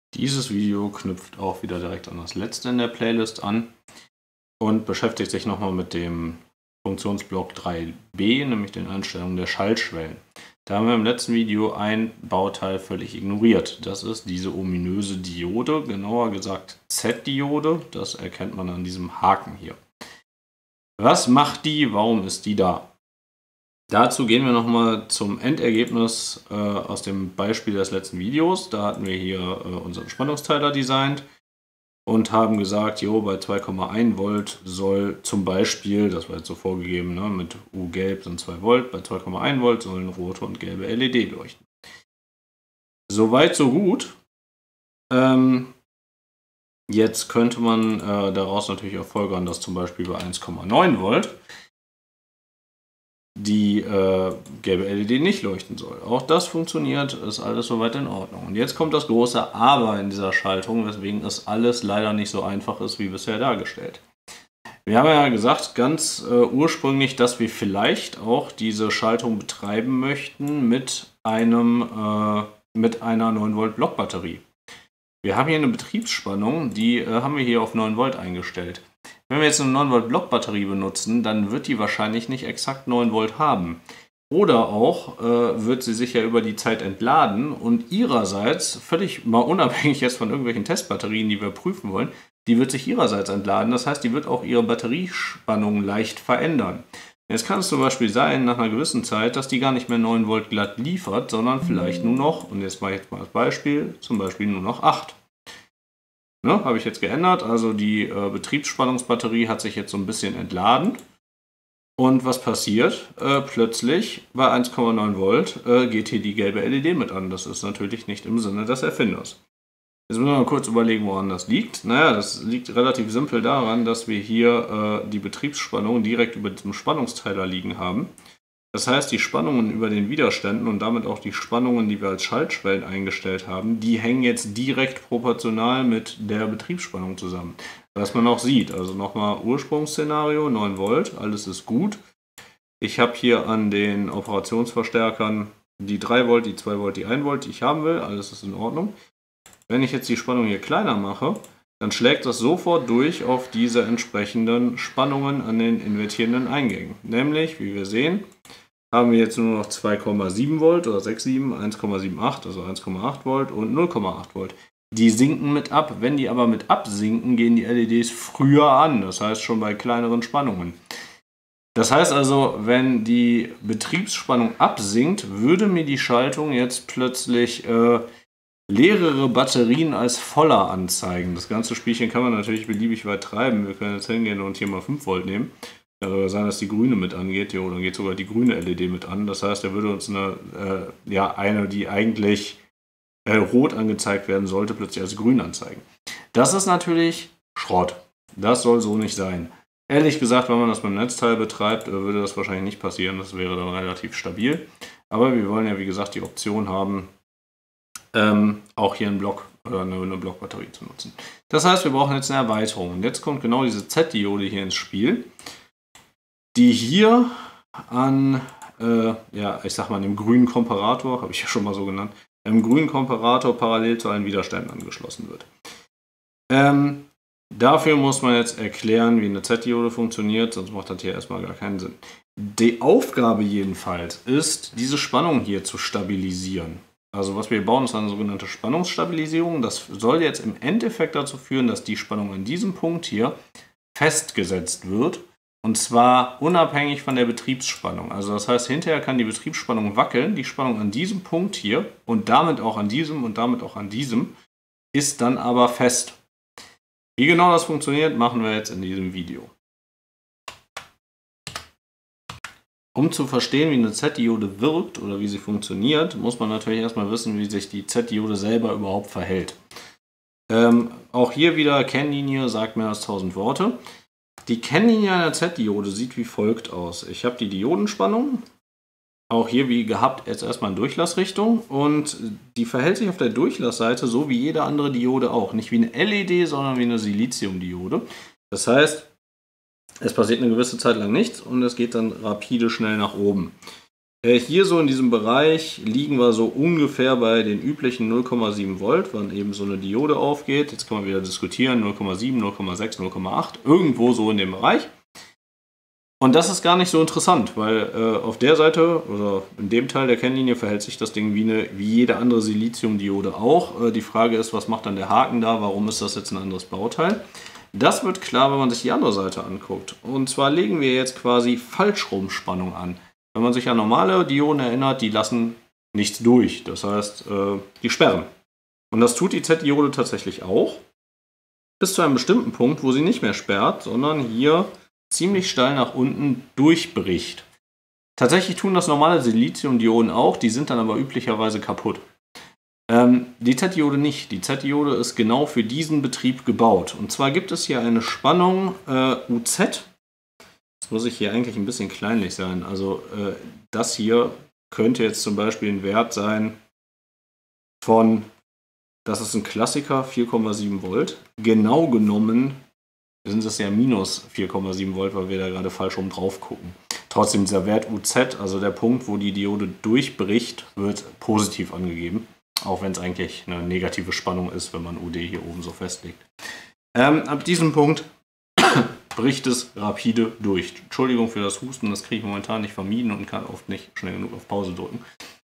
Dieses Video knüpft auch wieder direkt an das letzte in der Playlist an und beschäftigt sich nochmal mit dem Funktionsblock 3b, nämlich den Einstellungen der Schaltschwellen. Da haben wir im letzten Video ein Bauteil völlig ignoriert. Das ist diese ominöse Diode, genauer gesagt Z-Diode. Das erkennt man an diesem Haken hier. Was macht die? Warum ist die da? Dazu gehen wir nochmal zum Endergebnis aus dem Beispiel des letzten Videos. Da hatten wir hier unseren Spannungsteiler designt und haben gesagt, jo, bei 2,1 Volt soll zum Beispiel, das war jetzt so vorgegeben, ne, mit U gelb sind 2 Volt, bei 2,1 Volt sollen rote und gelbe LED leuchten. Soweit, so gut. Jetzt könnte man daraus natürlich auch folgern, dass zum Beispiel bei 1,9 Volt die gelbe LED nicht leuchten soll. Auch das funktioniert, ist alles soweit in Ordnung. Und jetzt kommt das große Aber in dieser Schaltung, weswegen es alles leider nicht so einfach ist, wie bisher dargestellt. Wir haben ja gesagt, ganz ursprünglich, dass wir vielleicht auch diese Schaltung betreiben möchten mit einer 9 Volt Blockbatterie. Wir haben hier eine Betriebsspannung, die haben wir hier auf 9 Volt eingestellt. Wenn wir jetzt eine 9 Volt Blockbatterie benutzen, dann wird die wahrscheinlich nicht exakt 9 Volt haben. Oder auch wird sie sich ja über die Zeit entladen und ihrerseits, völlig mal unabhängig jetzt von irgendwelchen Testbatterien, die wir prüfen wollen, die wird sich ihrerseits entladen. Das heißt, die wird auch ihre Batteriespannung leicht verändern. Jetzt kann es zum Beispiel sein, nach einer gewissen Zeit, dass die gar nicht mehr 9 Volt glatt liefert, sondern vielleicht nur noch, und jetzt mache ich jetzt mal das Beispiel, zum Beispiel nur noch 8. Ne, habe ich jetzt geändert, also die Betriebsspannungsbatterie hat sich jetzt so ein bisschen entladen. Und was passiert? Plötzlich bei 1,9 Volt geht hier die gelbe LED mit an. Das ist natürlich nicht im Sinne des Erfinders. Jetzt müssen wir mal kurz überlegen, woran das liegt. Naja, das liegt relativ simpel daran, dass wir hier die Betriebsspannung direkt über diesem Spannungsteiler liegen haben. Das heißt, die Spannungen über den Widerständen und damit auch die Spannungen, die wir als Schaltschwellen eingestellt haben, die hängen jetzt direkt proportional mit der Betriebsspannung zusammen. Was man auch sieht, also nochmal Ursprungsszenario, 9 Volt, alles ist gut. Ich habe hier an den Operationsverstärkern die 3 Volt, die 2 Volt, die 1 Volt, die ich haben will, alles ist in Ordnung. Wenn ich jetzt die Spannung hier kleiner mache, dann schlägt das sofort durch auf diese entsprechenden Spannungen an den invertierenden Eingängen. Nämlich, wie wir sehen, haben wir jetzt nur noch 2,7 Volt oder 6,7, 1,78, also 1,8 Volt und 0,8 Volt. Die sinken mit ab. Wenn die aber mit absinken, gehen die LEDs früher an. Das heißt schon bei kleineren Spannungen. Das heißt also, wenn die Betriebsspannung absinkt, würde mir die Schaltung jetzt plötzlich leerere Batterien als voller anzeigen. Das ganze Spielchen kann man natürlich beliebig weit treiben. Wir können jetzt hingehen und hier mal 5 Volt nehmen. Kann sogar sein, dass die grüne mit angeht. Jo, dann geht sogar die grüne LED mit an. Das heißt, er würde uns eine, die eigentlich rot angezeigt werden sollte, plötzlich als grün anzeigen. Das ist natürlich Schrott. Das soll so nicht sein. Ehrlich gesagt, wenn man das beim Netzteil betreibt, würde das wahrscheinlich nicht passieren. Das wäre dann relativ stabil. Aber wir wollen ja, wie gesagt, die Option haben, auch hier einen Block oder eine Blockbatterie zu nutzen. Das heißt, wir brauchen jetzt eine Erweiterung. Und jetzt kommt genau diese Z-Diode hier ins Spiel, die hier an, ich sag mal, dem grünen Komparator, habe ich ja schon mal so genannt, einem grünen Komparator parallel zu allen Widerständen angeschlossen wird. Dafür muss man jetzt erklären, wie eine Z-Diode funktioniert, sonst macht das hier erstmal gar keinen Sinn. Die Aufgabe jedenfalls ist, diese Spannung hier zu stabilisieren. Also was wir bauen, ist eine sogenannte Spannungsstabilisierung. Das soll jetzt im Endeffekt dazu führen, dass die Spannung an diesem Punkt hier festgesetzt wird. Und zwar unabhängig von der Betriebsspannung. Also das heißt, hinterher kann die Betriebsspannung wackeln. Die Spannung an diesem Punkt hier und damit auch an diesem und damit auch an diesem ist dann aber fest. Wie genau das funktioniert, machen wir jetzt in diesem Video. Um zu verstehen, wie eine Z-Diode wirkt oder wie sie funktioniert, muss man natürlich erstmal wissen, wie sich die Z-Diode selber überhaupt verhält. Auch hier wieder Kennlinie sagt mehr als 1000 Worte. Die Kennlinie einer Z-Diode sieht wie folgt aus. Ich habe die Diodenspannung, auch hier wie gehabt jetzt erstmal in Durchlassrichtung und die verhält sich auf der Durchlassseite so wie jede andere Diode auch. Nicht wie eine LED, sondern wie eine Siliziumdiode. Das heißt, es passiert eine gewisse Zeit lang nichts und es geht dann rapide schnell nach oben. Hier so in diesem Bereich liegen wir so ungefähr bei den üblichen 0,7 Volt, wann eben so eine Diode aufgeht. Jetzt kann man wieder diskutieren, 0,7, 0,6, 0,8, irgendwo so in dem Bereich. Und das ist gar nicht so interessant, weil auf der Seite oder in dem Teil der Kennlinie verhält sich das Ding wie jede andere Siliziumdiode auch. Die Frage ist, was macht dann der Haken da? Warum ist das jetzt ein anderes Bauteil? Das wird klar, wenn man sich die andere Seite anguckt. Und zwar legen wir jetzt quasi Falschstromspannung an. Wenn man sich an normale Dioden erinnert, die lassen nichts durch. Das heißt, die sperren. Und das tut die Z-Diode tatsächlich auch. Bis zu einem bestimmten Punkt, wo sie nicht mehr sperrt, sondern hier ziemlich steil nach unten durchbricht. Tatsächlich tun das normale Siliziumdioden auch, die sind dann aber üblicherweise kaputt. Die Z-Diode nicht. Die Z-Diode ist genau für diesen Betrieb gebaut. Und zwar gibt es hier eine Spannung UZ. Jetzt muss ich hier eigentlich ein bisschen kleinlich sein. Also das hier könnte jetzt zum Beispiel ein Wert sein von, das ist ein Klassiker, 4,7 Volt. Genau genommen sind es ja minus 4,7 Volt, weil wir da gerade falsch rum drauf gucken. Trotzdem dieser Wert UZ, also der Punkt, wo die Diode durchbricht, wird positiv angegeben. Auch wenn es eigentlich eine negative Spannung ist, wenn man UD hier oben so festlegt. Ab diesem Punkt bricht es rapide durch. Entschuldigung für das Husten, das kriege ich momentan nicht vermieden und kann oft nicht schnell genug auf Pause drücken.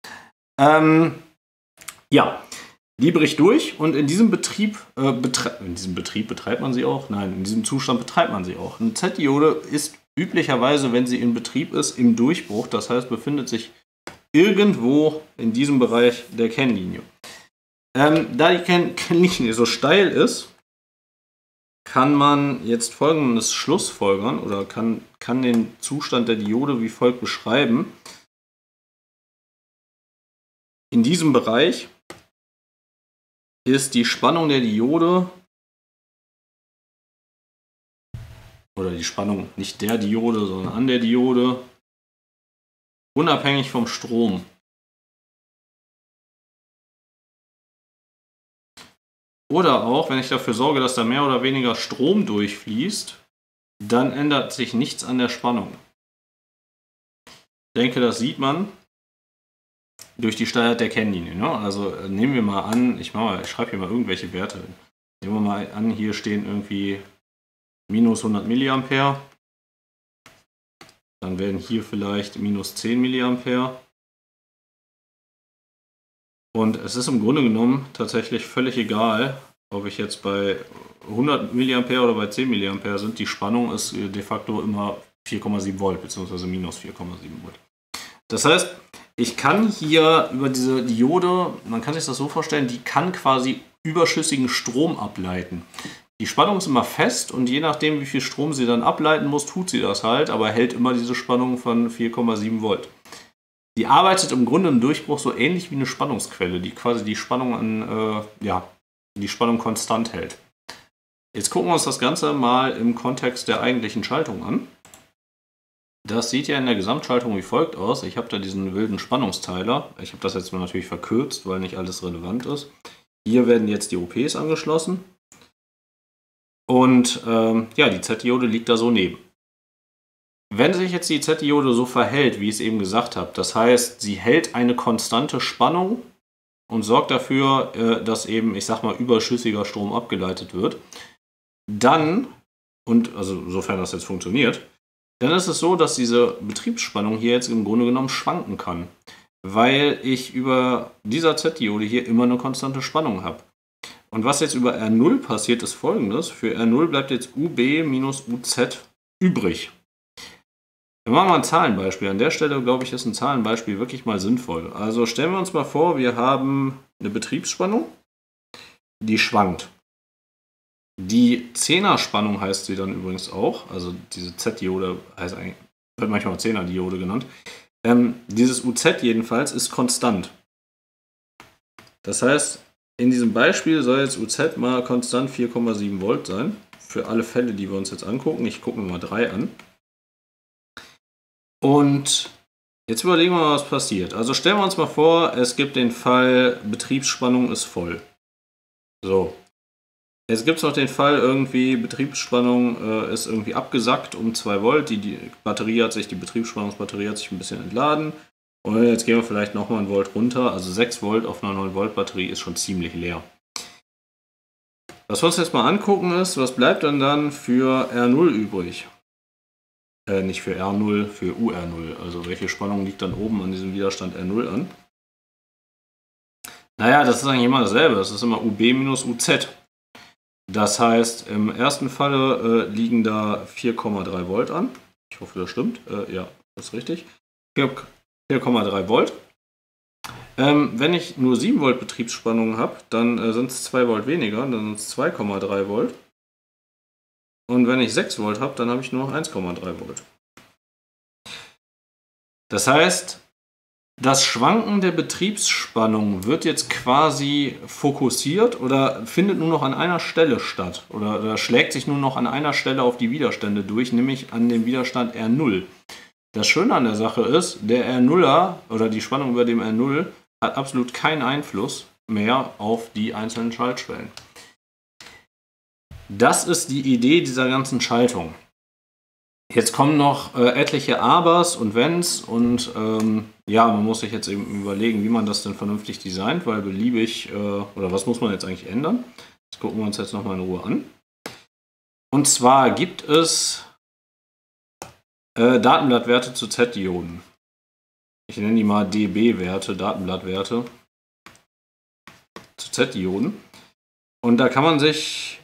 Ja, die bricht durch und in diesem Betrieb betreibt man sie auch? Nein, in diesem Zustand betreibt man sie auch. Eine Z-Diode ist üblicherweise, wenn sie in Betrieb ist, im Durchbruch. Das heißt, befindet sich irgendwo in diesem Bereich der Kennlinie. Da die Kennlinie so steil ist, kann man jetzt folgendes schlussfolgern oder kann den Zustand der Diode wie folgt beschreiben. In diesem Bereich ist die Spannung der Diode, oder die Spannung nicht der Diode, sondern an der Diode, unabhängig vom Strom. Oder auch, wenn ich dafür sorge, dass da mehr oder weniger Strom durchfließt, dann ändert sich nichts an der Spannung. Ich denke, das sieht man durch die Steilheit der Kennlinie. Ne? Also nehmen wir mal an, ich schreibe hier mal irgendwelche Werte hin. Nehmen wir mal an, hier stehen irgendwie minus 100 mA. Dann werden hier vielleicht minus 10 mA. Und es ist im Grunde genommen tatsächlich völlig egal, ob ich jetzt bei 100 mA oder bei 10 mA sind. Die Spannung ist de facto immer 4,7 Volt bzw. minus 4,7 Volt. Das heißt, ich kann hier über diese Diode, man kann sich das so vorstellen, die kann quasi überschüssigen Strom ableiten. Die Spannung ist immer fest und je nachdem, wie viel Strom sie dann ableiten muss, tut sie das halt, aber hält immer diese Spannung von 4,7 Volt. Die arbeitet im Grunde im Durchbruch so ähnlich wie eine Spannungsquelle, die quasi die Spannung die Spannung konstant hält. Jetzt gucken wir uns das Ganze mal im Kontext der eigentlichen Schaltung an. Das sieht ja in der Gesamtschaltung wie folgt aus. Ich habe da diesen wilden Spannungsteiler. Ich habe das jetzt mal natürlich verkürzt, weil nicht alles relevant ist. Hier werden jetzt die OPs angeschlossen. Und die Z-Diode liegt da so neben. Wenn sich jetzt die Z-Diode so verhält, wie ich es eben gesagt habe, das heißt, sie hält eine konstante Spannung und sorgt dafür, dass eben, ich sag mal, überschüssiger Strom abgeleitet wird, dann, und also sofern das jetzt funktioniert, dann ist es so, dass diese Betriebsspannung hier jetzt im Grunde genommen schwanken kann, weil ich über dieser Z-Diode hier immer eine konstante Spannung habe. Und was jetzt über R0 passiert, ist folgendes. Für R0 bleibt jetzt UB minus UZ übrig. Wir machen mal ein Zahlenbeispiel. An der Stelle, glaube ich, ist ein Zahlenbeispiel wirklich mal sinnvoll. Also stellen wir uns mal vor, wir haben eine Betriebsspannung, die schwankt. Die Zehnerspannung heißt sie dann übrigens auch, also diese Z-Diode wird manchmal auch Zehner-Diode genannt. Dieses UZ jedenfalls ist konstant. Das heißt, in diesem Beispiel soll jetzt UZ mal konstant 4,7 Volt sein. Für alle Fälle, die wir uns jetzt angucken. Ich gucke mir mal 3 an. Und jetzt überlegen wir mal, was passiert. Also stellen wir uns mal vor, es gibt den Fall, Betriebsspannung ist voll. So. Jetzt gibt es noch den Fall, irgendwie Betriebsspannung ist irgendwie abgesackt um 2 Volt. Die Betriebsspannungsbatterie hat sich ein bisschen entladen. Und jetzt gehen wir vielleicht nochmal 1 Volt runter. Also 6 Volt auf einer 9 Volt Batterie ist schon ziemlich leer. Was wir uns jetzt mal angucken ist, was bleibt dann für R0 übrig? Nicht für R0, für UR0. Also welche Spannung liegt dann oben an diesem Widerstand R0 an? Naja, das ist eigentlich immer dasselbe. Das ist immer UB minus UZ. Das heißt, im ersten Falle liegen da 4,3 Volt an. Ich hoffe, das stimmt. Ja, das ist richtig. 4,3 Volt. Wenn ich nur 7 Volt Betriebsspannung habe, dann sind es 2 Volt weniger, dann sind es 2,3 Volt. Und wenn ich 6 Volt habe, dann habe ich nur noch 1,3 Volt. Das heißt, das Schwanken der Betriebsspannung wird jetzt quasi fokussiert oder findet nur noch an einer Stelle statt oder schlägt sich nur noch an einer Stelle auf die Widerstände durch, nämlich an dem Widerstand R0. Das Schöne an der Sache ist, der R0er oder die Spannung über dem R0 hat absolut keinen Einfluss mehr auf die einzelnen Schaltschwellen. Das ist die Idee dieser ganzen Schaltung. Jetzt kommen noch etliche Abers und Wenns und ja, man muss sich jetzt eben überlegen, wie man das denn vernünftig designt, weil beliebig, oder was muss man jetzt eigentlich ändern? Das gucken wir uns jetzt nochmal in Ruhe an. Und zwar gibt es Datenblattwerte zu Z-Dioden. Ich nenne die mal dB-Werte, Datenblattwerte zu Z-Dioden. Und da kann man sich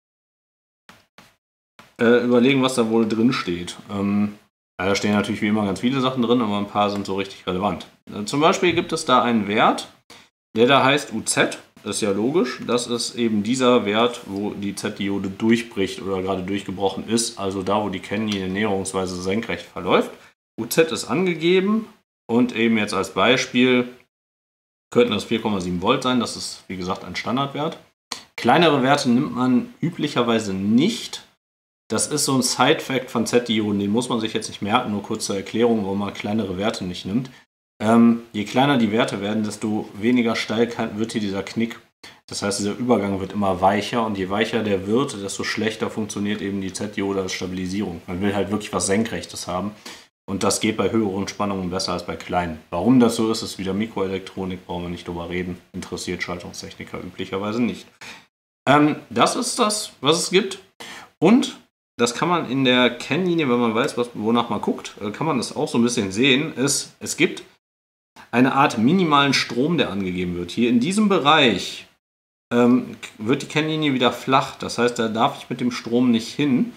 überlegen, was da wohl drin steht. Da stehen natürlich wie immer ganz viele Sachen drin, aber ein paar sind so richtig relevant. Zum Beispiel gibt es da einen Wert, der da heißt UZ. Das ist ja logisch. Das ist eben dieser Wert, wo die Z-Diode durchbricht oder gerade durchgebrochen ist. Also da, wo die Kennlinie näherungsweise senkrecht verläuft. UZ ist angegeben und eben jetzt als Beispiel könnten das 4,7 Volt sein. Das ist, wie gesagt, ein Standardwert. Kleinere Werte nimmt man üblicherweise nicht. Das ist so ein Side-Fact von Z-Dioden, den muss man sich jetzt nicht merken, nur kurz zur Erklärung, warum man kleinere Werte nicht nimmt. Je kleiner die Werte werden, desto weniger steil wird hier dieser Knick. Das heißt, dieser Übergang wird immer weicher und je weicher der wird, desto schlechter funktioniert eben die Z-Diode als Stabilisierung. Man will halt wirklich was Senkrechtes haben und das geht bei höheren Spannungen besser als bei kleinen. Warum das so ist, ist wieder Mikroelektronik, brauchen wir nicht drüber reden, interessiert Schaltungstechniker üblicherweise nicht. Das ist das, was es gibt und das kann man in der Kennlinie, wenn man weiß, wonach man guckt, kann man das auch so ein bisschen sehen. Es gibt eine Art minimalen Strom, der angegeben wird. Hier in diesem Bereich wird die Kennlinie wieder flach. Das heißt, da darf ich mit dem Strom nicht hin.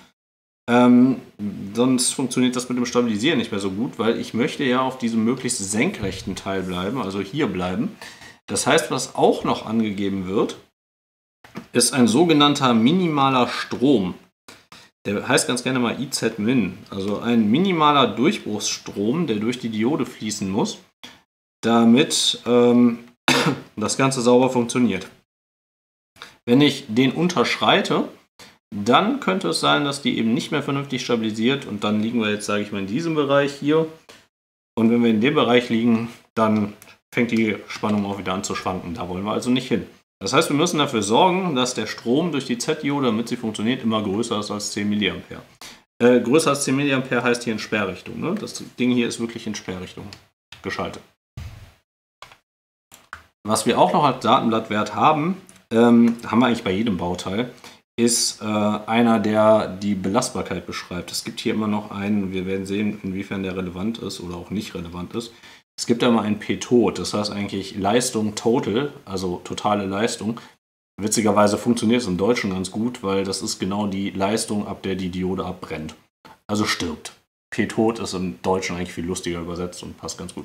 Sonst funktioniert das mit dem Stabilisieren nicht mehr so gut, weil ich möchte ja auf diesem möglichst senkrechten Teil bleiben, also hier bleiben. Das heißt, was auch noch angegeben wird, ist ein sogenannter minimaler Strom. Der heißt ganz gerne mal IZ-Min, also ein minimaler Durchbruchsstrom, der durch die Diode fließen muss, damit das Ganze sauber funktioniert. Wenn ich den unterschreite, dann könnte es sein, dass die eben nicht mehr vernünftig stabilisiert und dann liegen wir jetzt, sage ich mal, in diesem Bereich hier. Und wenn wir in dem Bereich liegen, dann fängt die Spannung auch wieder an zu schwanken. Da wollen wir also nicht hin. Das heißt, wir müssen dafür sorgen, dass der Strom durch die Z-Diode, damit sie funktioniert, immer größer ist als 10 mA. Größer als 10 mA heißt hier in Sperrrichtung. Ne? Das Ding hier ist wirklich in Sperrrichtung geschaltet. Was wir auch noch als Datenblattwert haben, haben wir eigentlich bei jedem Bauteil, ist einer, der die Belastbarkeit beschreibt. Es gibt hier immer noch einen, wir werden sehen, inwiefern der relevant ist oder auch nicht relevant ist. Es gibt ja mal ein P-Tot, das heißt eigentlich Leistung total, also totale Leistung. Witzigerweise funktioniert es im Deutschen ganz gut, weil das ist genau die Leistung, ab der die Diode abbrennt. Also stirbt. P-Tot ist im Deutschen eigentlich viel lustiger übersetzt und passt ganz gut.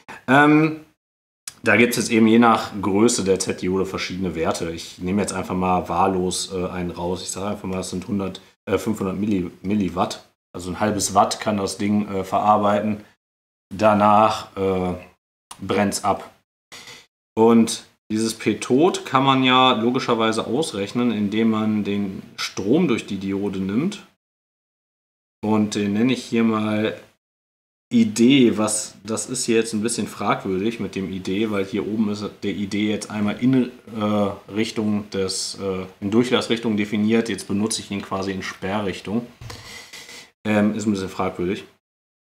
Da gibt es jetzt eben je nach Größe der Z-Diode verschiedene Werte. Ich nehme jetzt einfach mal wahllos einen raus. Ich sage einfach mal, das sind 500 Milliwatt. Also ein halbes Watt kann das Ding verarbeiten. Danach brennt es ab. Und dieses P-Tot kann man ja logischerweise ausrechnen, indem man den Strom durch die Diode nimmt. Und den nenne ich hier mal ID. Das ist hier jetzt ein bisschen fragwürdig mit dem ID, weil hier oben ist der ID jetzt einmal in Richtung in Durchlassrichtung definiert. Jetzt benutze ich ihn quasi in Sperrrichtung. Ist ein bisschen fragwürdig.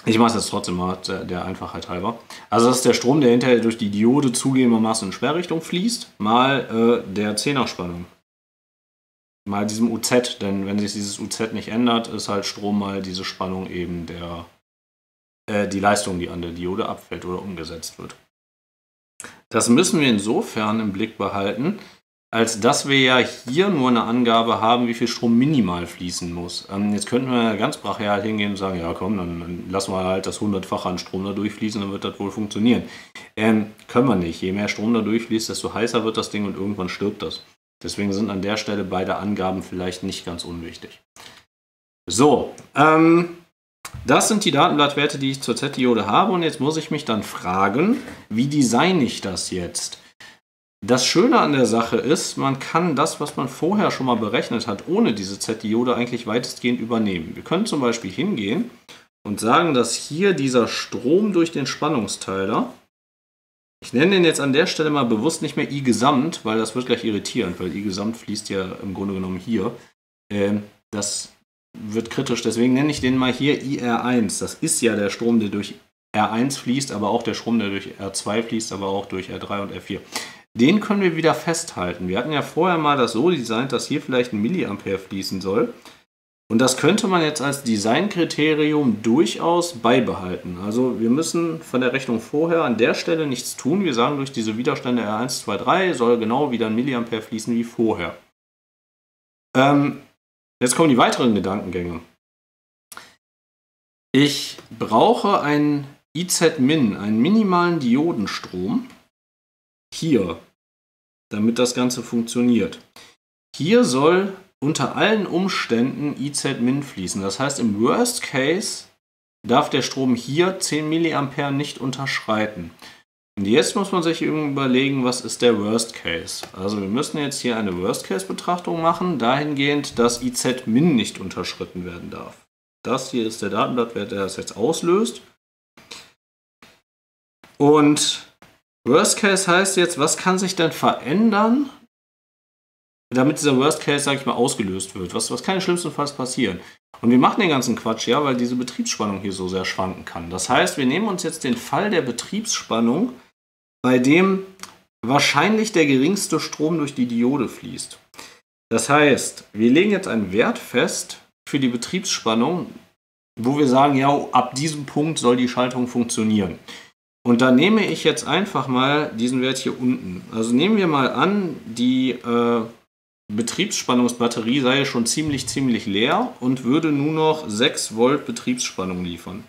Ich mache es jetzt trotzdem mal der Einfachheit halber. Also das ist der Strom, der hinterher durch die Diode zugegebenermaßen in Sperrrichtung fließt, mal der 10er Spannung. Mal diesem UZ, denn wenn sich dieses UZ nicht ändert, ist halt Strom mal diese Spannung eben die Leistung, die an der Diode abfällt oder umgesetzt wird. Das müssen wir insofern im Blick behalten, als dass wir ja hier nur eine Angabe haben, wie viel Strom minimal fließen muss. Jetzt könnten wir ganz brachial hingehen und sagen, ja komm, dann lassen wir halt das 100-fache an Strom da durchfließen, dann wird das wohl funktionieren. Können wir nicht. Je mehr Strom da durchfließt, desto heißer wird das Ding und irgendwann stirbt das. Deswegen sind an der Stelle beide Angaben vielleicht nicht ganz unwichtig. So, das sind die Datenblattwerte, die ich zur Z-Diode habe, und jetzt muss ich mich dann fragen, wie designe ich das jetzt? Das Schöne an der Sache ist, man kann das, was man vorher schon mal berechnet hat, ohne diese Z-Diode eigentlich weitestgehend übernehmen. Wir können zum Beispiel hingehen und sagen, dass hier dieser Strom durch den Spannungsteiler, ich nenne den jetzt an der Stelle mal bewusst nicht mehr I-Gesamt, weil das wird gleich irritierend, weil I-Gesamt fließt ja im Grunde genommen hier. Das wird kritisch, deswegen nenne ich den mal hier IR1. Das ist ja der Strom, der durch R1 fließt, aber auch der Strom, der durch R2 fließt, aber auch durch R3 und R4. Den können wir wieder festhalten. Wir hatten ja vorher mal das so designt, dass hier vielleicht ein Milliampere fließen soll. Und das könnte man jetzt als Designkriterium durchaus beibehalten. Also wir müssen von der Rechnung vorher an der Stelle nichts tun. Wir sagen, durch diese Widerstände R1, 2, 3 soll genau wieder ein Milliampere fließen wie vorher. Jetzt kommen die weiteren Gedankengänge. Ich brauche einen IZ-Min, einen minimalen Diodenstrom, hier, damit das Ganze funktioniert. Hier soll unter allen Umständen IZ-Min fließen. Das heißt, im Worst Case darf der Strom hier 10 mA nicht unterschreiten. Und jetzt muss man sich überlegen, was ist der Worst Case. Also wir müssen jetzt hier eine Worst Case Betrachtung machen, dahingehend, dass IZ-Min nicht unterschritten werden darf. Das hier ist der Datenblattwert, der das jetzt auslöst. Und Worst Case heißt jetzt, was kann sich denn verändern, damit dieser Worst Case, sage ich mal, ausgelöst wird? Was kann schlimmstenfalls passieren? Und wir machen den ganzen Quatsch ja, weil diese Betriebsspannung hier so sehr schwanken kann. Das heißt, wir nehmen uns jetzt den Fall der Betriebsspannung, bei dem wahrscheinlich der geringste Strom durch die Diode fließt. Das heißt, wir legen jetzt einen Wert fest für die Betriebsspannung, wo wir sagen, ja, ab diesem Punkt soll die Schaltung funktionieren. Und da nehme ich jetzt einfach mal diesen Wert hier unten. Also nehmen wir mal an, die Betriebsspannungsbatterie sei schon ziemlich leer und würde nur noch 6 Volt Betriebsspannung liefern.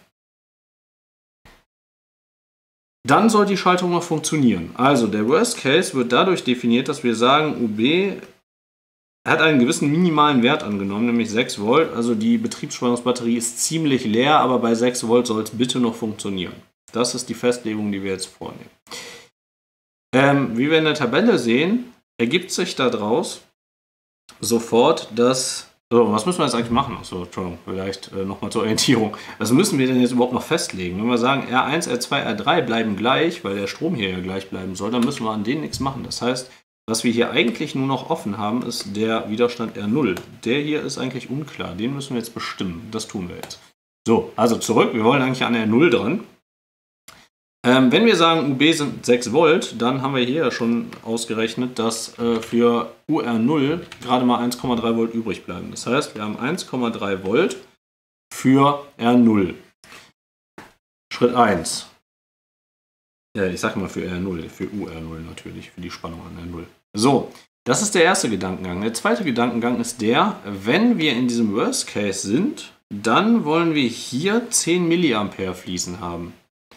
Dann soll die Schaltung noch funktionieren. Also der Worst Case wird dadurch definiert, dass wir sagen, UB hat einen gewissen minimalen Wert angenommen, nämlich 6 Volt. Also die Betriebsspannungsbatterie ist ziemlich leer, aber bei 6 Volt soll es bitte noch funktionieren. Das ist die Festlegung, die wir jetzt vornehmen. Wie wir in der Tabelle sehen, ergibt sich daraus sofort, dass... So, was müssen wir jetzt eigentlich machen? Achso, Entschuldigung, vielleicht nochmal zur Orientierung. Was müssen wir denn jetzt überhaupt noch festlegen? Wenn wir sagen, R1, R2, R3 bleiben gleich, weil der Strom hier ja gleich bleiben soll, dann müssen wir an denen nichts machen. Das heißt, was wir hier eigentlich nur noch offen haben, ist der Widerstand R0. Der hier ist eigentlich unklar. Den müssen wir jetzt bestimmen. Das tun wir jetzt. So, also zurück. Wir wollen eigentlich an R0 dran. Wenn wir sagen, UB sind 6 Volt, dann haben wir hier ja schon ausgerechnet, dass für UR0 gerade mal 1,3 Volt übrig bleiben. Das heißt, wir haben 1,3 Volt für R0. Schritt 1. Ja, ich sage mal für R0, für UR0 natürlich, für die Spannung an R0. So, das ist der erste Gedankengang. Der zweite Gedankengang ist der, wenn wir in diesem Worst Case sind, dann wollen wir hier 10 mA fließen haben.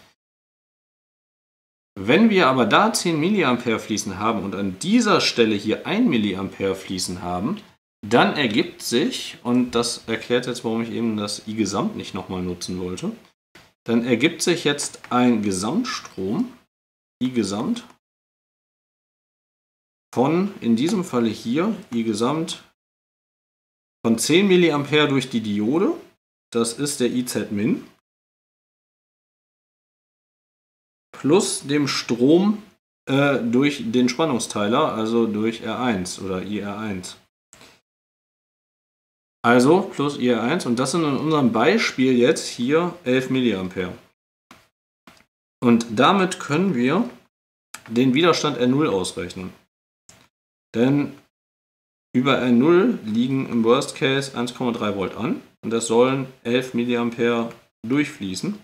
Wenn wir aber da 10 mA fließen haben und an dieser Stelle hier 1 mA fließen haben, dann ergibt sich, und das erklärt jetzt, warum ich eben das I-Gesamt nicht nochmal nutzen wollte, dann ergibt sich jetzt ein Gesamtstrom, I-Gesamt, von, in diesem Falle hier, I-Gesamt von 10 mA durch die Diode, das ist der IZ-Min, plus dem Strom durch den Spannungsteiler, also durch R1 oder IR1. Also plus IR1 und das sind in unserem Beispiel jetzt hier 11 mA. Und damit können wir den Widerstand R0 ausrechnen. Denn über R0 liegen im Worst Case 1,3 Volt an und es sollen 11 mA durchfließen.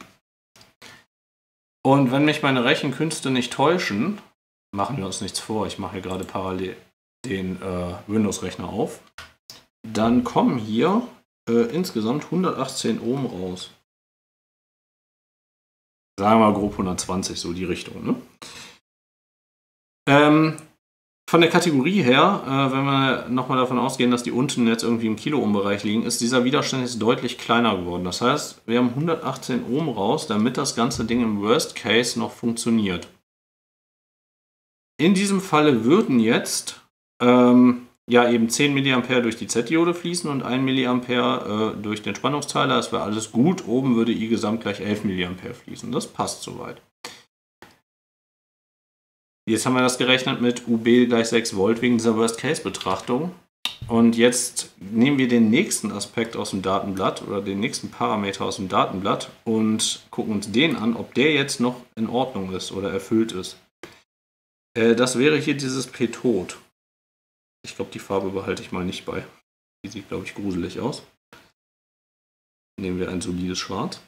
Und wenn mich meine Rechenkünste nicht täuschen, machen wir uns nichts vor, ich mache hier gerade parallel den Windows-Rechner auf, dann kommen hier insgesamt 118 Ohm raus. Sagen wir mal grob 120, so die Richtung. Ne? Von der Kategorie her, wenn wir nochmal davon ausgehen, dass die unten jetzt irgendwie im Kilo-Ohm-Bereich liegen, ist dieser Widerstand jetzt deutlich kleiner geworden. Das heißt, wir haben 118 Ohm raus, damit das ganze Ding im Worst Case noch funktioniert. In diesem Falle würden jetzt ja eben 10 mA durch die Z-Diode fließen und 1 mA durch den Spannungsteiler. Das wäre alles gut. Oben würde I gesamt gleich 11 mA fließen. Das passt soweit. Jetzt haben wir das gerechnet mit UB gleich 6 Volt wegen dieser Worst-Case-Betrachtung. Und jetzt nehmen wir den nächsten Aspekt aus dem Datenblatt oder den nächsten Parameter aus dem Datenblatt und gucken uns den an, ob der jetzt noch in Ordnung ist oder erfüllt ist. Das wäre hier dieses P-Tot. Ich glaube, die Farbe behalte ich mal nicht bei. Die sieht, glaube ich, gruselig aus. Nehmen wir ein solides Schwarz.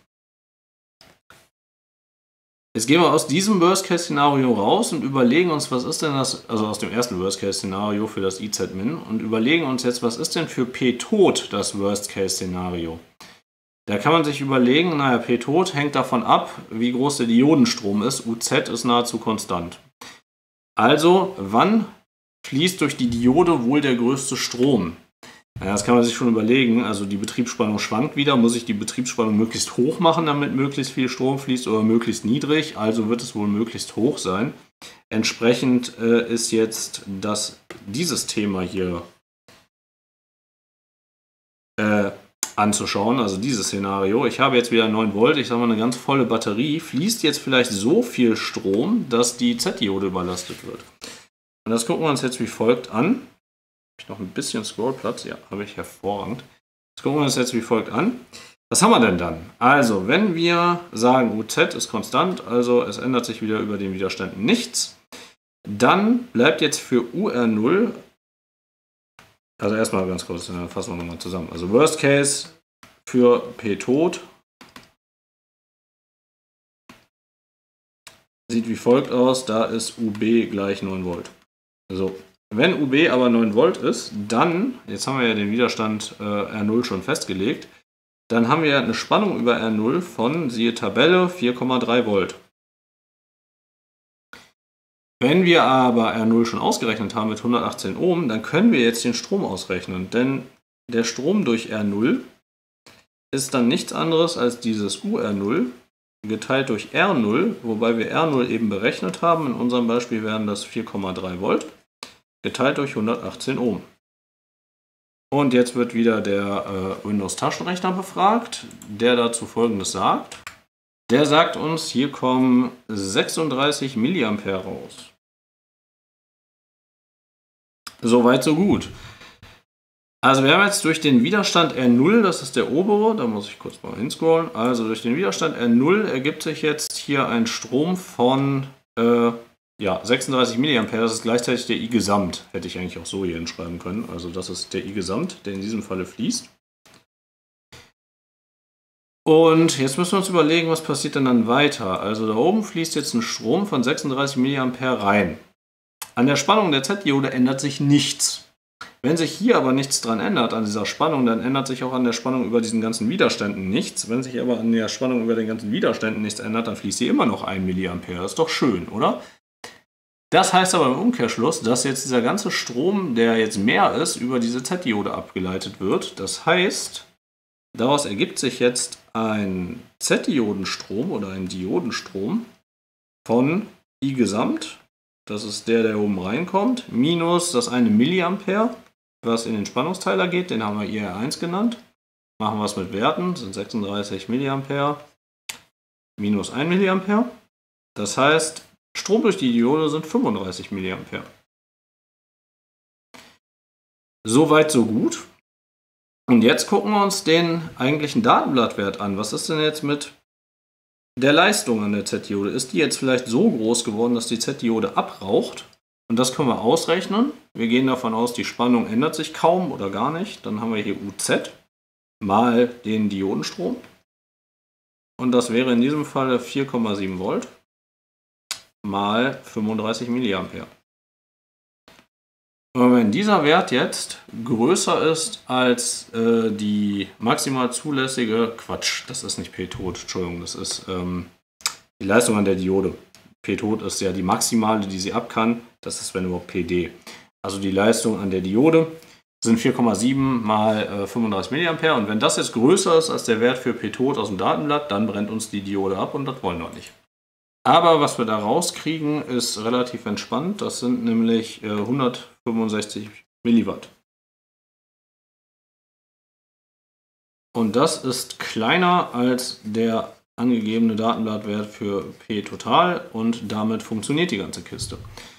Jetzt gehen wir aus diesem Worst-Case-Szenario raus und überlegen uns, was ist denn das, also aus dem ersten Worst-Case-Szenario für das IZ-Min und überlegen uns jetzt, was ist denn für P-Tot das Worst-Case-Szenario? Da kann man sich überlegen, naja, P-Tot hängt davon ab, wie groß der Diodenstrom ist. UZ ist nahezu konstant. Also, wann fließt durch die Diode wohl der größte Strom? Ja, das kann man sich schon überlegen. Also die Betriebsspannung schwankt wieder. Muss ich die Betriebsspannung möglichst hoch machen, damit möglichst viel Strom fließt, oder möglichst niedrig? Also wird es wohl möglichst hoch sein. Entsprechend ist jetzt dieses Thema hier anzuschauen, also dieses Szenario. Ich habe jetzt wieder 9 Volt, ich sage mal eine ganz volle Batterie. Fließt jetzt vielleicht so viel Strom, dass die Z-Diode überlastet wird. Und das gucken wir uns jetzt wie folgt an. Habe ich noch ein bisschen Scrollplatz? Ja, habe ich hervorragend. Das gucken wir uns jetzt wie folgt an. Was haben wir denn dann? Also, wenn wir sagen, UZ ist konstant, also es ändert sich wieder über den Widerstand nichts, dann bleibt jetzt für UR0, also erstmal ganz kurz, dann fassen wir nochmal zusammen. Also Worst Case für P-Tot sieht wie folgt aus, da ist UB gleich 9 Volt. So. Wenn UB aber 9 Volt ist, dann, jetzt haben wir ja den Widerstand R0 schon festgelegt, dann haben wir eine Spannung über R0 von, siehe Tabelle, 4,3 Volt. Wenn wir aber R0 schon ausgerechnet haben mit 118 Ohm, dann können wir jetzt den Strom ausrechnen, denn der Strom durch R0 ist dann nichts anderes als dieses UR0 geteilt durch R0, wobei wir R0 eben berechnet haben. In unserem Beispiel wären das 4,3 Volt. Geteilt durch 118 Ohm. Und jetzt wird wieder der Windows-Taschenrechner befragt, der dazu Folgendes sagt. Der sagt uns, hier kommen 36 mA raus. Soweit, so gut. Also wir haben jetzt durch den Widerstand R0, das ist der obere, da muss ich kurz mal hinscrollen, also durch den Widerstand R0 ergibt sich jetzt hier ein Strom von 36 mA, das ist gleichzeitig der I-Gesamt. Hätte ich eigentlich auch so hier hinschreiben können. Also das ist der I-Gesamt, der in diesem Falle fließt. Und jetzt müssen wir uns überlegen, was passiert denn dann weiter. Also da oben fließt jetzt ein Strom von 36 mA rein. An der Spannung der Z-Diode ändert sich nichts. Wenn sich hier aber nichts dran ändert, an dieser Spannung, dann ändert sich auch an der Spannung über diesen ganzen Widerständen nichts. Wenn sich aber an der Spannung über den ganzen Widerständen nichts ändert, dann fließt hier immer noch 1 mA. Das ist doch schön, oder? Das heißt aber im Umkehrschluss, dass jetzt dieser ganze Strom, der jetzt mehr ist, über diese Z-Diode abgeleitet wird. Das heißt, daraus ergibt sich jetzt ein Z-Diodenstrom oder ein Diodenstrom von I-Gesamt, das ist der oben reinkommt, minus das eine Milliampere, was in den Spannungsteiler geht, den haben wir IR1 genannt. Machen wir es mit Werten, das sind 36 Milliampere minus 1 Milliampere. Das heißt, Strom durch die Diode sind 35 mA. Soweit, so gut. Und jetzt gucken wir uns den eigentlichen Datenblattwert an. Was ist denn jetzt mit der Leistung an der Z-Diode? Ist die jetzt vielleicht so groß geworden, dass die Z-Diode abraucht? Und das können wir ausrechnen. Wir gehen davon aus, die Spannung ändert sich kaum oder gar nicht. Dann haben wir hier UZ mal den Diodenstrom. Und das wäre in diesem Fall 4,7 Volt mal 35 mA. Und wenn dieser Wert jetzt größer ist als die maximal zulässige, Quatsch, das ist nicht P-Tot, Entschuldigung, das ist die Leistung an der Diode. P-Tot ist ja die maximale, die sie ab kann, das ist wenn überhaupt PD. Also die Leistung an der Diode sind 4,7 mal 35 mA und wenn das jetzt größer ist als der Wert für P-Tot aus dem Datenblatt, dann brennt uns die Diode ab und das wollen wir nicht. Aber was wir da rauskriegen, ist relativ entspannt. Das sind nämlich 165 Milliwatt. Und das ist kleiner als der angegebene Datenblattwert für P total und damit funktioniert die ganze Kiste.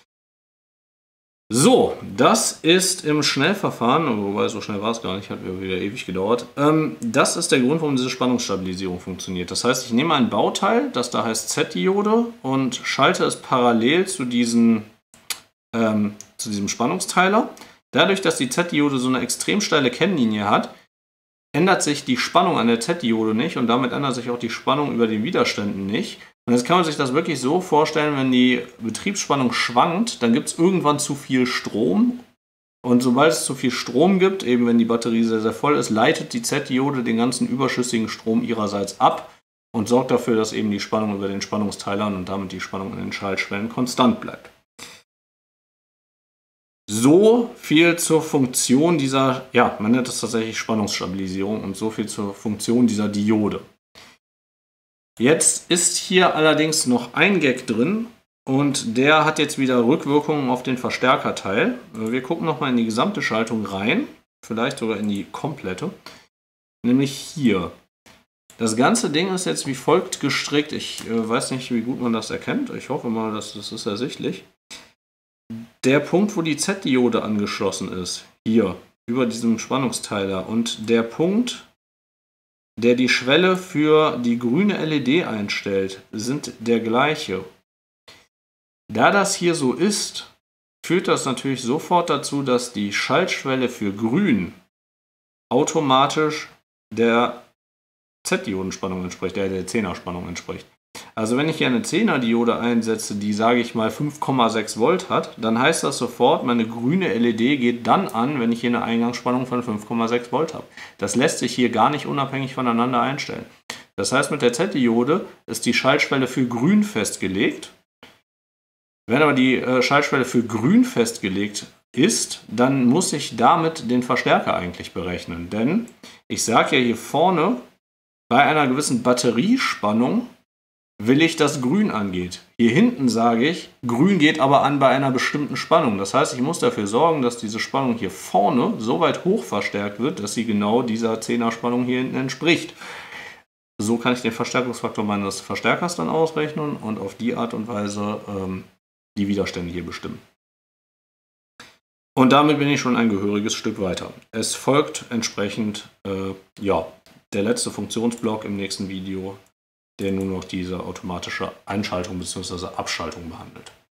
So, das ist im Schnellverfahren, wobei so schnell war es gar nicht, hat wieder ewig gedauert. Das ist der Grund, warum diese Spannungsstabilisierung funktioniert. Das heißt, ich nehme ein Bauteil, das da heißt Z-Diode und schalte es parallel zu diesem Spannungsteiler. Dadurch, dass die Z-Diode so eine extrem steile Kennlinie hat, ändert sich die Spannung an der Z-Diode nicht und damit ändert sich auch die Spannung über den Widerständen nicht. Und jetzt kann man sich das wirklich so vorstellen, wenn die Betriebsspannung schwankt, dann gibt es irgendwann zu viel Strom. Und sobald es zu viel Strom gibt, eben wenn die Batterie sehr, sehr voll ist, leitet die Z-Diode den ganzen überschüssigen Strom ihrerseits ab und sorgt dafür, dass eben die Spannung über den Spannungsteilern und damit die Spannung in den Schaltschwellen konstant bleibt. So viel zur Funktion dieser, ja, man nennt das tatsächlich Spannungsstabilisierung und so viel zur Funktion dieser Diode. Jetzt ist hier allerdings noch ein Gag drin und der hat jetzt wieder Rückwirkungen auf den Verstärkerteil. Wir gucken nochmal in die gesamte Schaltung rein, vielleicht sogar in die komplette, nämlich hier. Das ganze Ding ist jetzt wie folgt gestrickt. Ich weiß nicht, wie gut man das erkennt. Ich hoffe mal, das ist ersichtlich. Der Punkt, wo die Z-Diode angeschlossen ist, hier über diesem Spannungsteiler und der Punkt, der die Schwelle für die grüne LED einstellt, sind der gleiche. Da das hier so ist, führt das natürlich sofort dazu, dass die Schaltschwelle für grün automatisch der Z-Diodenspannung entspricht, der 10er-Spannung entspricht. Also wenn ich hier eine 10er-Diode einsetze, die, sage ich mal, 5,6 Volt hat, dann heißt das sofort, meine grüne LED geht dann an, wenn ich hier eine Eingangsspannung von 5,6 Volt habe. Das lässt sich hier gar nicht unabhängig voneinander einstellen. Das heißt, mit der Z-Diode ist die Schaltschwelle für grün festgelegt. Wenn aber die Schaltschwelle für grün festgelegt ist, dann muss ich damit den Verstärker eigentlich berechnen. Denn ich sage ja hier vorne, bei einer gewissen Batteriespannung will ich, dass grün angeht. Hier hinten sage ich, grün geht aber an bei einer bestimmten Spannung. Das heißt, ich muss dafür sorgen, dass diese Spannung hier vorne so weit hoch verstärkt wird, dass sie genau dieser 10er Spannung hier hinten entspricht. So kann ich den Verstärkungsfaktor meines Verstärkers dann ausrechnen und auf die Art und Weise die Widerstände hier bestimmen. Und damit bin ich schon ein gehöriges Stück weiter. Es folgt entsprechend der letzte Funktionsblock im nächsten Video, der nur noch diese automatische Einschaltung bzw. Abschaltung behandelt.